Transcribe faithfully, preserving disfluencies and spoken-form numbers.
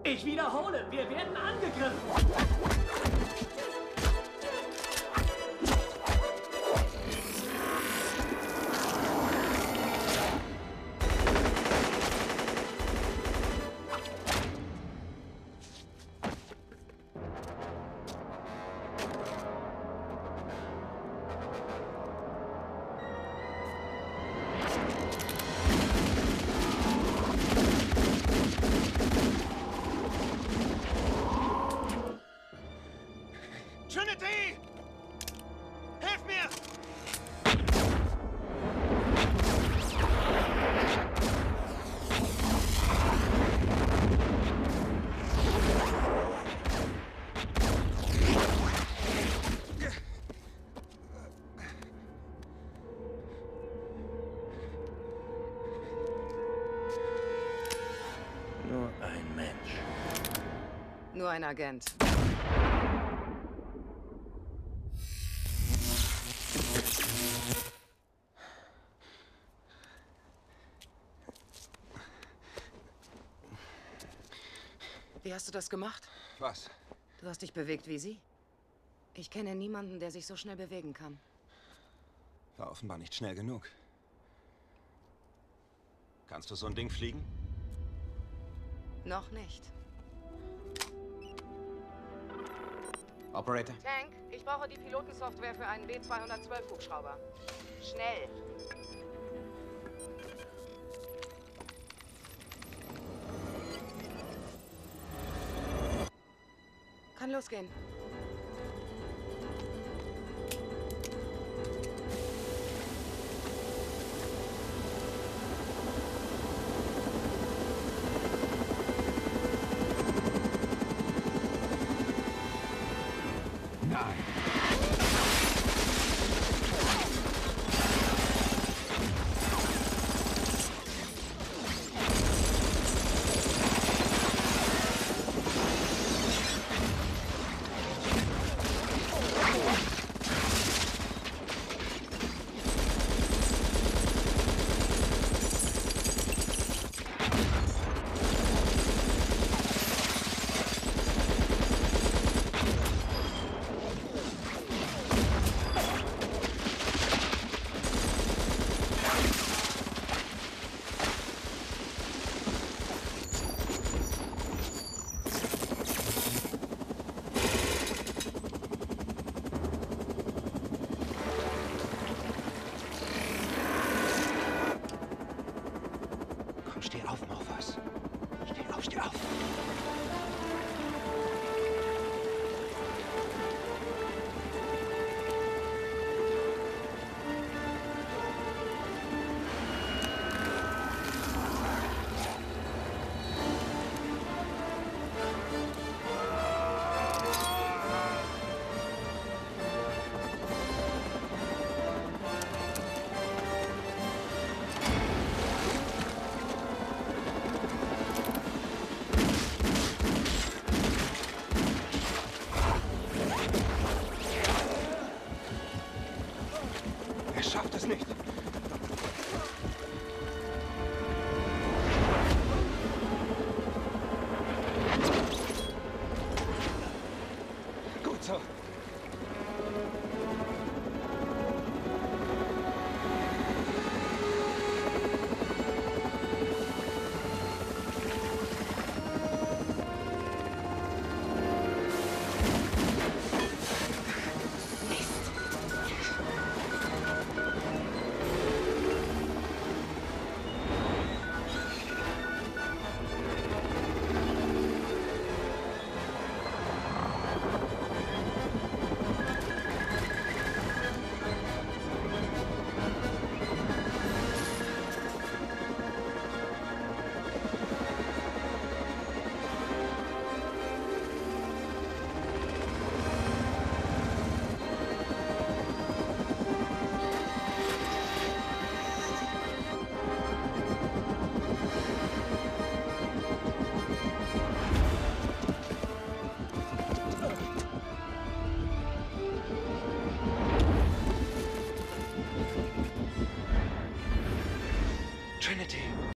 Ich wiederhole, wir werden angegriffen. Trinity! Hilf mir! Nur ein Mensch. Nur ein Agent. Wie hast du das gemacht? Was? Du hast dich bewegt wie sie? Ich kenne niemanden, der sich so schnell bewegen kann. War offenbar nicht schnell genug. Kannst du so ein Ding fliegen? Noch nicht. Operator? Tank, ich brauche die Pilotensoftware für einen B zweihundertzwölf Hubschrauber. Schnell! Kann losgehen.